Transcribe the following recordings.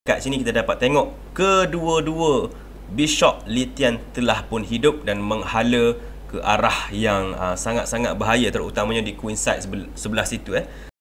Kat sini kita dapat tengok kedua-dua Bishop Litian telah pun hidup dan menghala ke arah yang sangat-sangat bahaya, terutamanya di queen side sebelah situ.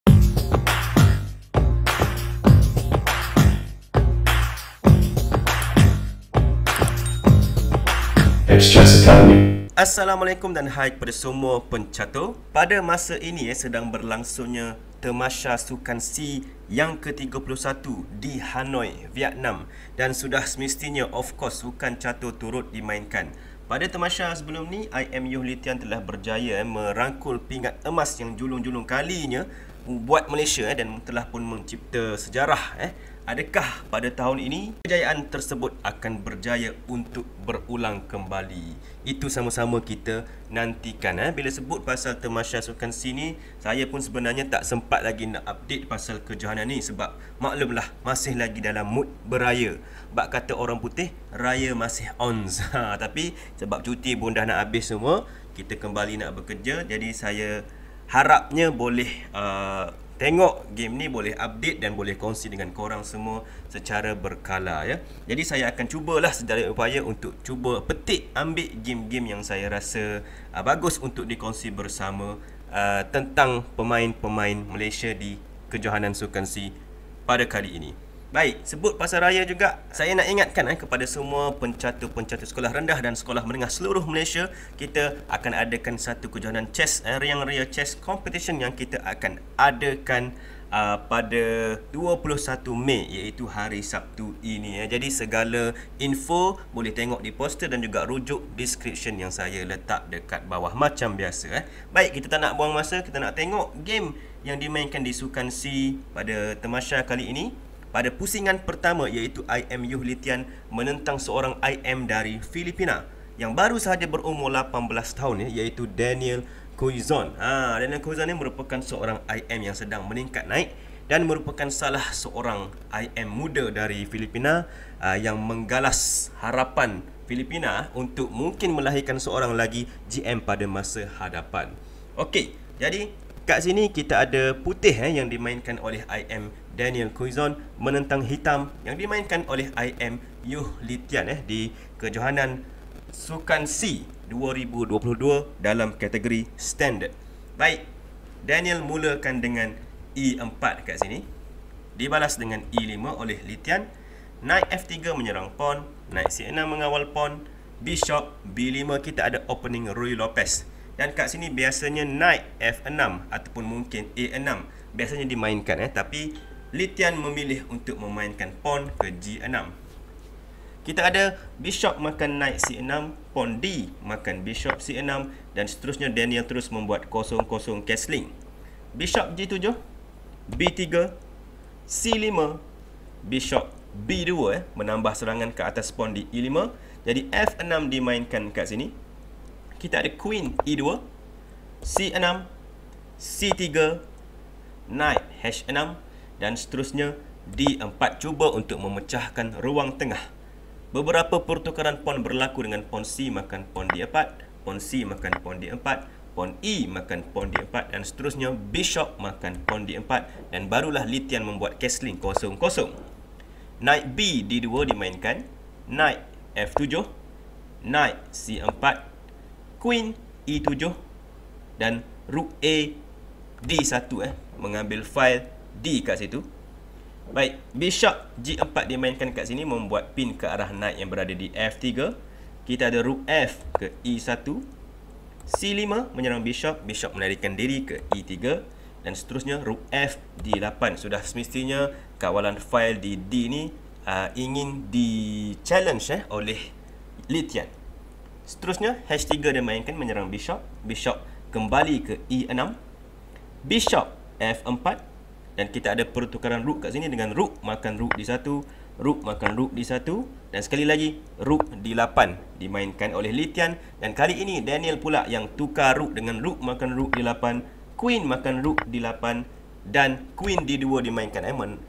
Assalamualaikum dan hai kepada semua pencatur. Pada masa ini sedang berlangsungnya Tamasya Sukan C yang ke-31 di Hanoi, Vietnam, dan sudah semestinya of course sukan catur turut dimainkan. Pada tamasya sebelum ni, IMU Litian telah berjaya merangkul pingat emas yang julung-julung kalinya buat Malaysia dan telah pun mencipta sejarah. Adakah pada tahun ini kejayaan tersebut akan berjaya untuk berulang kembali? Itu sama-sama kita nantikan. Bila sebut pasal Tamasya Sukan C ni, saya pun sebenarnya tak sempat lagi nak update pasal kejohanan ni sebab maklumlah masih lagi dalam mood beraya. Bak kata orang putih, raya masih on. Tapi sebab cuti pun dah nak habis semua, kita kembali nak bekerja. Jadi saya harapnya boleh tengok game ni, boleh update dan boleh kongsi dengan korang semua secara berkala ya. Jadi saya akan cubalah sedaya upaya untuk cuba petik ambil game-game yang saya rasa bagus untuk dikongsi bersama tentang pemain-pemain Malaysia di kejohanan Sukan C pada kali ini. Baik, sebut pasal raya juga, saya nak ingatkan kepada semua pencatur-pencatur sekolah rendah dan sekolah menengah seluruh Malaysia, kita akan adakan satu kejohanan chess, Riang Raya Chess Competition yang kita akan adakan pada 21 Mei, iaitu hari Sabtu ini. Jadi segala info boleh tengok di poster dan juga rujuk description yang saya letak dekat bawah macam biasa. Baik, kita tak nak buang masa, kita nak tengok game yang dimainkan di Sukan C pada tamasya kali ini. Pada pusingan pertama, iaitu IMU Litian menentang seorang IM dari Filipina yang baru sahaja berumur 18 tahun, iaitu Daniel Quezon. Daniel Quezon ni merupakan seorang IM yang sedang meningkat naik dan merupakan salah seorang IM muda dari Filipina yang menggalas harapan Filipina untuk mungkin melahirkan seorang lagi GM pada masa hadapan. Okey, jadi kat sini kita ada putih yang dimainkan oleh IM Daniel Quezon menentang hitam yang dimainkan oleh IM Yuh Litian di kejohanan Sukan C 2022 dalam kategori standard. Baik, Daniel mulakan dengan E4 kat sini, dibalas dengan E5 oleh Litian. Knight F3 menyerang pawn, Knight C6 mengawal pawn, Bishop B5, kita ada opening Ruy Lopez. Dan kat sini biasanya Knight F6 ataupun mungkin A6 biasanya dimainkan, tapi Litian memilih untuk memainkan pawn ke G6. Kita ada Bishop makan Knight C6, pawn D makan Bishop C6, dan seterusnya Daniel terus membuat 0-0 castling. Bishop G7, B3, C5, Bishop B2 menambah serangan ke atas pawn di E5. Jadi F6 dimainkan kat sini. Kita ada Queen E2, C6, C3, Knight H6 dan seterusnya D4, cuba untuk memecahkan ruang tengah. Beberapa pertukaran pawn berlaku dengan pawn C makan pawn D4, pawn C makan pawn D4, pawn E makan pawn D4 dan seterusnya Bishop makan pawn D4 dan barulah Litian membuat castling 0-0. Knight B D2 dimainkan, Knight F7, Knight C4, Queen E7 dan Rook A D1 mengambil file D kat situ. Baik, Bishop G4 dimainkan kat sini membuat pin ke arah Knight yang berada di F3. Kita ada Rook F ke E1, C5 menyerang Bishop, Bishop melarikan diri ke E3 dan seterusnya Rook F D8. Sudah semestinya kawalan file di D ni ingin di-challenge oleh Litian. Seterusnya H3 dimainkan menyerang Bishop, Bishop kembali ke E6, Bishop F4 dan kita ada pertukaran Rook kat sini dengan Rook makan Rook D1, Rook makan Rook D1 dan sekali lagi Rook D8 dimainkan oleh Litian dan kali ini Daniel pula yang tukar Rook dengan Rook makan Rook D8, Queen makan Rook D8 dan Queen D2 dimainkan.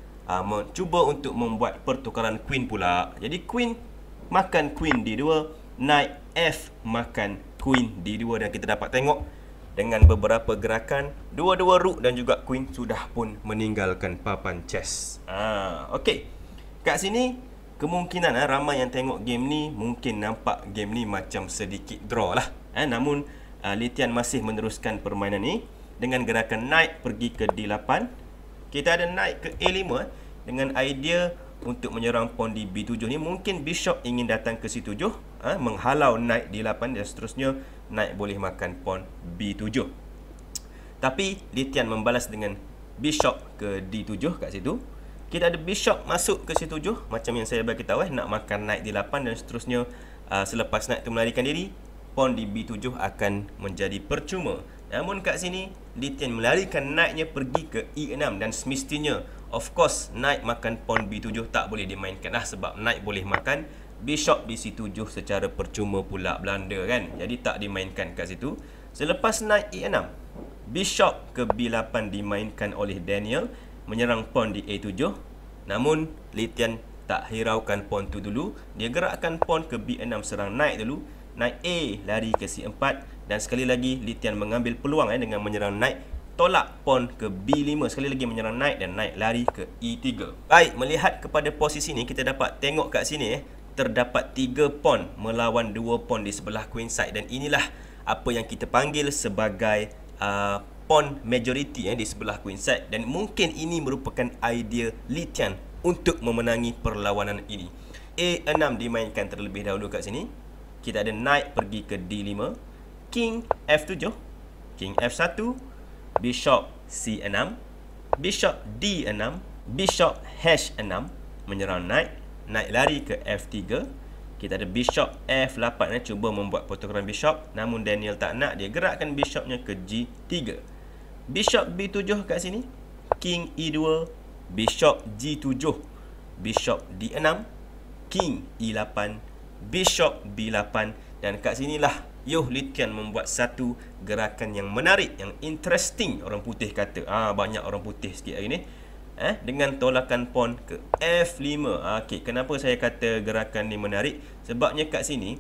Cuba untuk membuat pertukaran Queen pula. Jadi Queen makan Queen D2, Knight F makan Queen D2 dan kita dapat tengok dengan beberapa gerakan dua-dua Rook dan juga Queen sudah pun meninggalkan papan chess. Okey. Kat sini kemungkinan ramai yang tengok game ni mungkin nampak game ni macam sedikit draw lah. Namun Litian masih meneruskan permainan ni dengan gerakan naik pergi ke D8. Kita ada naik ke A5 dengan idea untuk menyerang pawn di B7 ni. Mungkin bishop ingin datang ke C7, menghalau naik D8 dan seterusnya naik boleh makan pawn B7. Tapi Litian membalas dengan bishop ke D7 kat situ. Kita ada bishop masuk ke C7 macam yang saya bagi tahu, nak makan naik D8 dan seterusnya. Selepas naik tu melarikan diri, pawn di B7 akan menjadi percuma. Namun kat sini Litian melarikan naiknya pergi ke E6 dan semestinya of course naik makan pawn B7 tak boleh dimainkan lah, sebab naik boleh makan bishop di C7 secara percuma pula Belanda kan. Jadi tak dimainkan kat situ. Selepas naik E6, bishop ke B8 dimainkan oleh Daniel menyerang pawn di A7. Namun Litian tak hiraukan pawn tu dulu. Dia gerakkan pawn ke B6 serang naik dulu. Naik A lari ke C4 dan sekali lagi Litian mengambil peluang dengan menyerang naik, tolak pawn ke B5, sekali lagi menyerang naik dan naik lari ke E3. Baik, melihat kepada posisi ni kita dapat tengok kat sini terdapat 3 pawn melawan 2 pawn di sebelah queen side dan inilah apa yang kita panggil sebagai pawn majority di sebelah queen side dan mungkin ini merupakan idea Litian untuk memenangi perlawanan ini. A6 dimainkan terlebih dahulu kat sini. Kita ada naik pergi ke D5, king F7, king F1, bishop C6, bishop D6, bishop H6 menyerang naik, naik lari ke F3. Kita ada bishop F8 cuba membuat pertukaran bishop, namun Daniel tak nak, dia gerakkan bishopnya ke G3. Bishop B7 kat sini, king E2, bishop G7, bishop D6, king E8, bishop B8 dan kat sinilah Litian membuat satu gerakan yang menarik, yang interesting orang putih kata. Banyak orang putih sikit hari ni. Dengan tolakan pawn ke F5. Okey, kenapa saya kata gerakan ni menarik? Sebabnya kat sini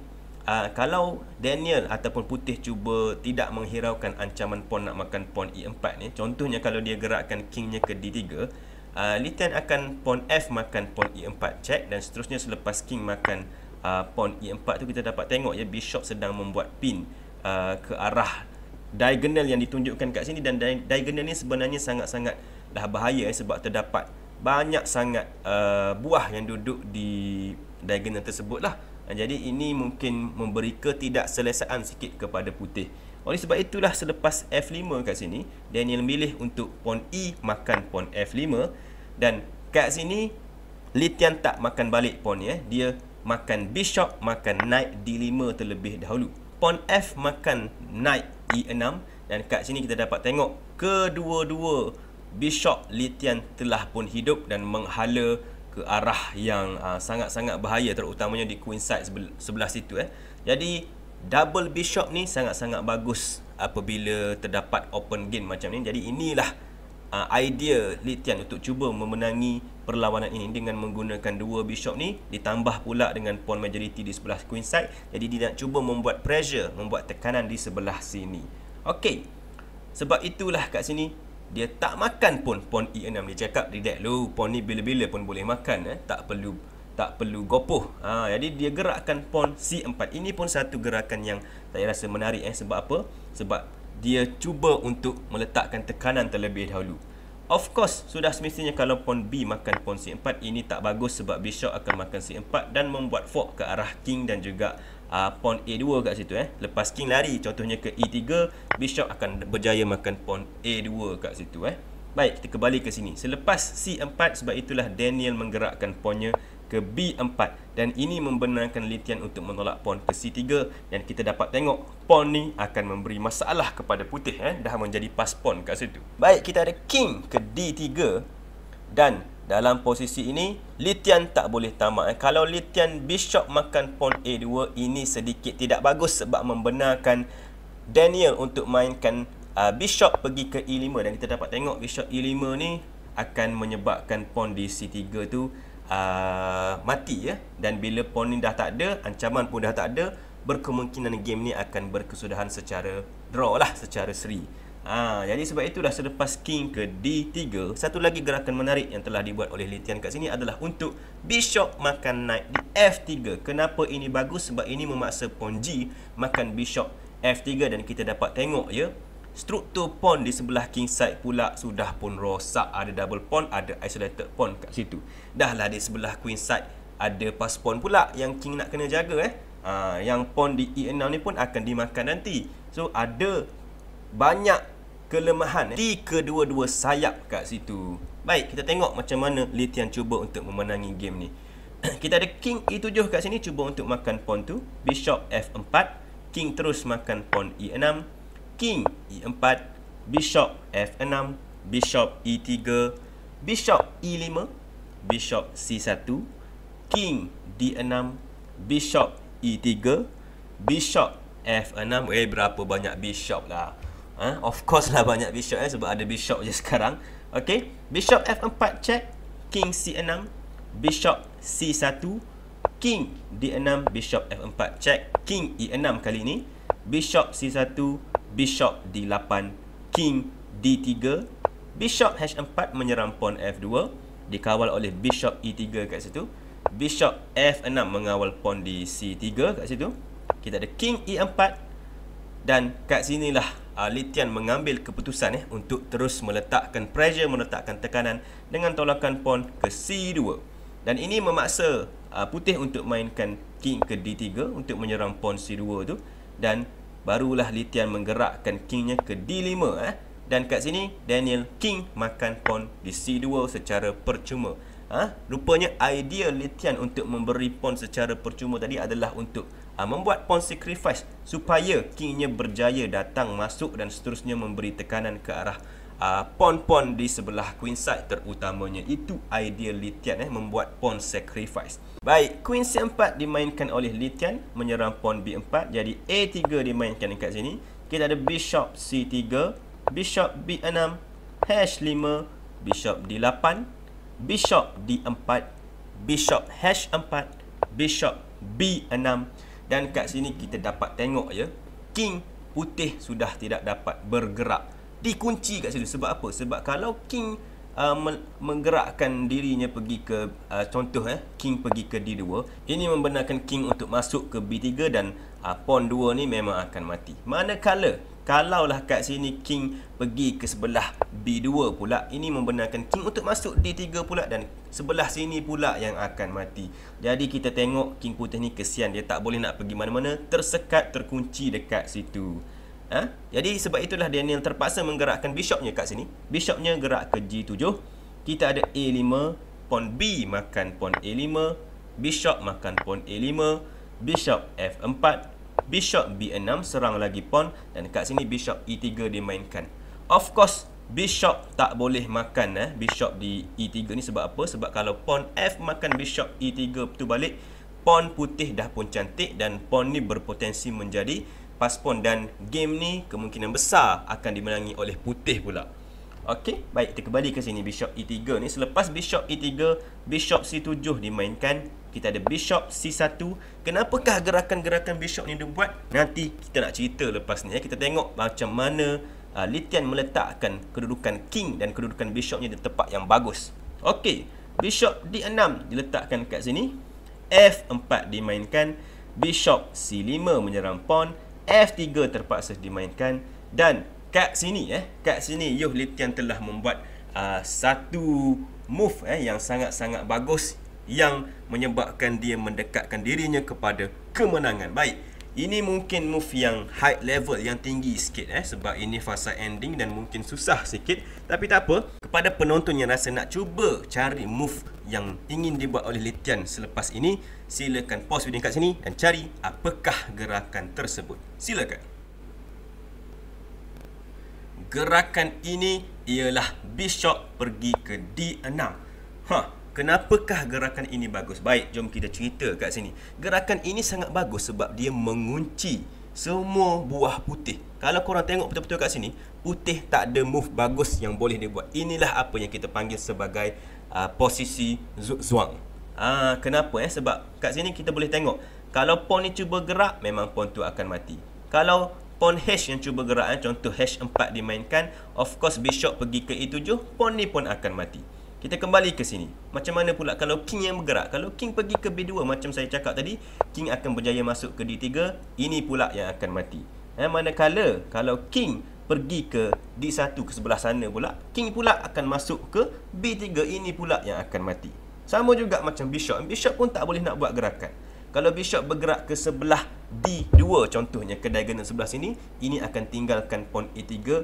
kalau Daniel ataupun putih cuba tidak menghiraukan ancaman pawn nak makan pawn E4 ni, contohnya kalau dia gerakkan kingnya ke D3, Litian akan pawn F makan pawn E4 check dan seterusnya selepas king makan pawn E4 tu kita dapat tengok bishop sedang membuat pin ke arah diagonal yang ditunjukkan kat sini dan diagonal ni sebenarnya sangat-sangat dah bahaya sebab terdapat banyak sangat buah yang duduk di diagonal tersebut lah. Jadi ini mungkin memberi ketidakselesaan sikit kepada putih. Oleh sebab itulah selepas F5 kat sini Daniel milih untuk pawn E makan pawn F5 dan kat sini Litian tak makan balik pawn ni. Dia makan bishop, makan knight D5 terlebih dahulu. Pawn F makan knight E6 dan kat sini kita dapat tengok kedua-dua bishop Litian telah pun hidup dan menghala ke arah yang sangat-sangat bahaya, terutamanya di queen side sebelah situ. Jadi double bishop ni sangat-sangat bagus apabila terdapat open game macam ni. Jadi inilah idea Litian untuk cuba memenangi perlawanan ini dengan menggunakan dua bishop ni ditambah pula dengan pawn majority di sebelah queen side. Jadi dia nak cuba membuat pressure, membuat tekanan di sebelah sini. Okey. Sebab itulah kat sini dia tak makan pun pawn E6. Dia cakap relax lu, pawn ni bila-bila pun boleh makan, tak perlu gopoh. Jadi dia gerakkan pawn C4. Ini pun satu gerakan yang saya rasa menarik. Sebab apa? Sebab dia cuba untuk meletakkan tekanan terlebih dahulu. Of course, sudah semestinya kalau pawn B makan pawn C4, ini tak bagus sebab bishop akan makan C4 dan membuat fork ke arah king dan juga pawn A2 kat situ. Lepas king lari contohnya ke E3, bishop akan berjaya makan pawn A2 kat situ. Baik, kita kembali ke sini. Selepas C4, sebab itulah Daniel menggerakkan pawnnya ke B4 dan ini membenarkan Litian untuk menolak pawn ke C3 dan kita dapat tengok pawn ni akan memberi masalah kepada putih. Dah menjadi pas pawn kat situ. Baik, kita ada king ke D3 dan dalam posisi ini Litian tak boleh tamak. Kalau Litian bishop makan pawn A2, ini sedikit tidak bagus sebab membenarkan Daniel untuk mainkan bishop pergi ke E5 dan kita dapat tengok bishop E5 ni akan menyebabkan pawn di C3 tu mati dan bila pawn ni dah tak ada, ancaman pun dah tak ada, berkemungkinan game ni akan berkesudahan secara draw lah, secara seri. Jadi sebab itulah selepas king ke D3, satu lagi gerakan menarik yang telah dibuat oleh Litian kat sini adalah untuk bishop makan knight di F3. Kenapa ini bagus? Sebab ini memaksa pawn G makan bishop F3 dan kita dapat tengok ya, struktur pawn di sebelah king side pula sudah pun rosak. Ada double pawn, ada isolated pawn kat situ. Dah lah di sebelah queen side ada pass pawn pula yang king nak kena jaga yang pawn di E6 ni pun akan dimakan nanti. So ada banyak kelemahan di kedua-dua sayap kat situ. Baik, kita tengok macam mana Litian cuba untuk memenangi game ni. Kita ada king E7 kat sini, cuba untuk makan pawn tu. Bishop F4, king terus makan pawn E6, king E4, bishop F6, bishop E3, bishop E5, bishop C1, king D6, bishop E3, bishop F6. Berapa banyak bishop lah. Of course lah banyak bishop sebab ada bishop je sekarang. Okay, bishop F4 check, king C6, bishop C1, king D6, bishop F4 check, king E6 kali ni, bishop C1, bishop D8, king D3, bishop H4 menyerang pawn F2, dikawal oleh bishop E3 kat situ, bishop F6 mengawal pawn di C3 kat situ. Kita ada king E4 dan kat sinilah Litian mengambil keputusan untuk terus meletakkan pressure, meletakkan tekanan dengan tolakan pawn ke C2. Dan ini memaksa putih untuk mainkan king ke D3 untuk menyerang pawn C2 tu, dan barulah Litian menggerakkan kingnya ke D5 dan kat sini Daniel king makan pawn di C2 secara percuma. Rupanya idea Litian untuk memberi pawn secara percuma tadi adalah untuk membuat pawn sacrifice supaya kingnya berjaya datang masuk dan seterusnya memberi tekanan ke arah pawn-pawn di sebelah queen side terutamanya. Itu idea Litian membuat pawn sacrifice. Baik, queen C4 dimainkan oleh Litian menyerang pawn B4, jadi A3 dimainkan dekat sini. Kita ada bishop C3, bishop B6, H5, bishop D8, bishop D4, bishop H4, bishop B6. Dan kat sini kita dapat tengok ya, king putih sudah tidak dapat bergerak. Dikunci kat situ. Sebab apa? Sebab kalau king menggerakkan dirinya pergi ke contoh king pergi ke D2, ini membenarkan king untuk masuk ke B3 dan pawn 2 ni memang akan mati. Manakala kalaulah kat sini king pergi ke sebelah B2 pula, ini membenarkan king untuk masuk D3 pula dan sebelah sini pula yang akan mati. Jadi kita tengok king putih ni kesian, dia tak boleh nak pergi mana-mana, tersekat, terkunci dekat situ. Jadi sebab itulah Daniel terpaksa menggerakkan bishopnya kat sini. Bishopnya gerak ke G7. Kita ada A5, pawn B makan pawn A5, bishop makan pawn A5, bishop F4, bishop B6 serang lagi pawn, dan kat sini bishop E3 dimainkan. Of course bishop tak boleh makan bishop di E3 ni. Sebab apa? Sebab kalau pawn F makan bishop E3 tu balik, pawn putih dah pun cantik dan pawn ni berpotensi menjadi pass pawn dan game ni kemungkinan besar akan dimenangi oleh putih pula. Okey, baik, kita kembali ke sini. Bishop E3 ni, selepas bishop E3, bishop C7 dimainkan. Kita ada bishop C1. Kenapakah gerakan-gerakan bishop ni dibuat? Nanti kita nak cerita lepas ni. Kita tengok macam mana Litian meletakkan kedudukan king dan kedudukan bishopnya di tempat yang bagus. Okey, bishop D6 diletakkan kat sini. F4 dimainkan. Bishop C5 menyerang pawn. F3 terpaksa dimainkan. Dan kat sini Litian telah membuat satu move yang sangat-sangat bagus yang menyebabkan dia mendekatkan dirinya kepada kemenangan. Baik, ini mungkin move yang high level, yang tinggi sikit sebab ini fasa ending dan mungkin susah sikit. Tapi tak apa, kepada penonton yang rasa nak cuba cari move yang ingin dibuat oleh Litian selepas ini, silakan pause video kat sini dan cari apakah gerakan tersebut. Silakan. Gerakan ini ialah bishop pergi ke D6. Kenapakah gerakan ini bagus? Baik, jom kita cerita kat sini. Gerakan ini sangat bagus sebab dia mengunci semua buah putih. Kalau korang tengok betul-betul kat sini, putih tak ada move bagus yang boleh dibuat. Inilah apa yang kita panggil sebagai posisi zugzwang. Kenapa? Sebab kat sini kita boleh tengok, kalau pawn ni cuba gerak, memang pawn tu akan mati. Kalau pawn H yang cuba gerak, contoh H4 dimainkan, of course bishop pergi ke E7, pawn ni pun akan mati. Kita kembali ke sini. Macam mana pula kalau king yang bergerak? Kalau king pergi ke B2, macam saya cakap tadi, king akan berjaya masuk ke D3, ini pula yang akan mati. Manakala kalau king pergi ke D1 ke sebelah sana pula, king pula akan masuk ke B3, ini pula yang akan mati. Sama juga macam bishop. Bishop pun tak boleh nak buat gerakan. Kalau bishop bergerak ke sebelah D2 contohnya, ke diagonal sebelah sini, ini akan tinggalkan pawn E3,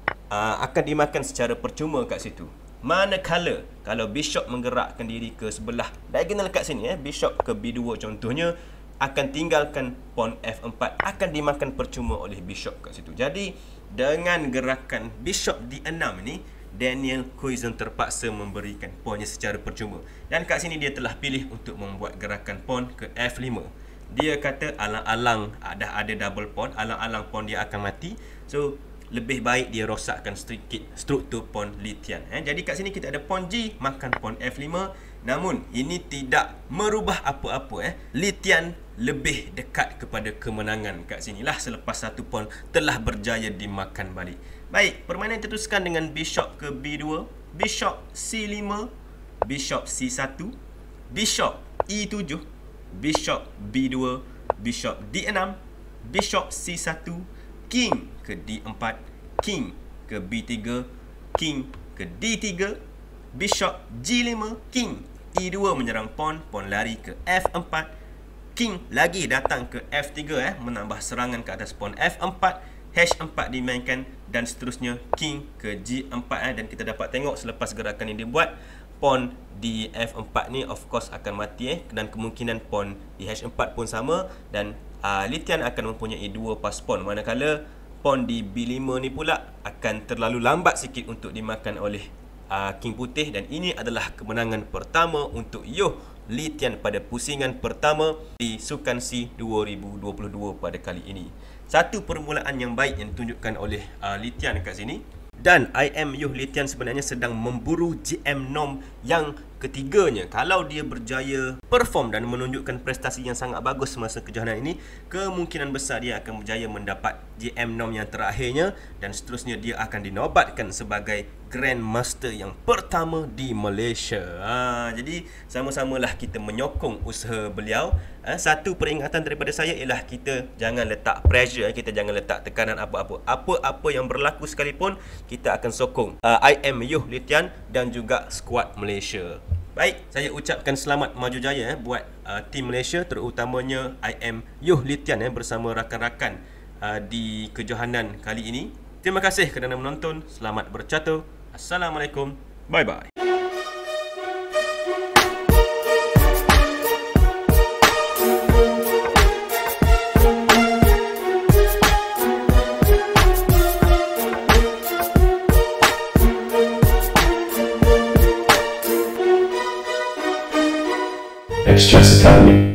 akan dimakan secara percuma kat situ. Manakala kalau bishop menggerakkan diri ke sebelah diagonal kat sini, bishop ke B2 contohnya, akan tinggalkan pawn F4, akan dimakan percuma oleh bishop kat situ. Jadi dengan gerakan bishop D6 ni, Daniel Cuizon terpaksa memberikan pawnnya secara percuma. Dan kat sini dia telah pilih untuk membuat gerakan pawn ke F5. Dia kata alang-alang dah ada double pawn, alang-alang pawn dia akan mati. So lebih baik dia rosakkan sedikit struktur pawn Li Tian. Jadi kat sini kita ada pawn G makan pawn F5. Namun ini tidak merubah apa-apa. Li Tian lebih dekat kepada kemenangan kat sinilah selepas satu pawn telah berjaya dimakan balik. Baik, permainan diteruskan dengan bishop ke B2, bishop C5, bishop C1, bishop E7, bishop B2, bishop D6, bishop C1, king ke D4, king ke B3, king ke D3, bishop G5, king E2 menyerang pawn, pawn lari ke F4, king lagi datang ke F3, menambah serangan ke atas pawn F4, H4 dimainkan dan seterusnya king ke G4, dan kita dapat tengok selepas gerakan ini dibuat, pawn di F4 ni of course akan mati, dan kemungkinan pawn di H4 pun sama, dan Li Tian akan mempunyai 2 pas pawn, manakala pawn di B5 ni pula akan terlalu lambat sikit untuk dimakan oleh king putih, dan ini adalah kemenangan pertama untuk Yoh Li Tian pada pusingan pertama di Sukan C 2022 pada kali ini. Satu permulaan yang baik yang ditunjukkan oleh Li Tian kat sini. Dan Yoh Li Tian sebenarnya sedang memburu GM Nom yang ketiganya. Kalau dia berjaya perform dan menunjukkan prestasi yang sangat bagus semasa kejohanan ini, kemungkinan besar dia akan berjaya mendapat GM Nom yang terakhirnya, dan seterusnya dia akan dinobatkan sebagai Grandmaster yang pertama di Malaysia. Jadi sama-samalah kita menyokong usaha beliau. Satu peringatan daripada saya ialah kita jangan letak pressure, kita jangan letak tekanan apa-apa. Apa-apa yang berlaku sekalipun, kita akan sokong Yoh Li Tian dan juga skuad Malaysia. Baik, saya ucapkan selamat maju jaya buat tim Malaysia, terutamanya Yoh Li Tian bersama rakan-rakan di kejohanan kali ini. Terima kasih kerana menonton. Selamat bercatur. Assalamualaikum. Bye-bye. Express Academy.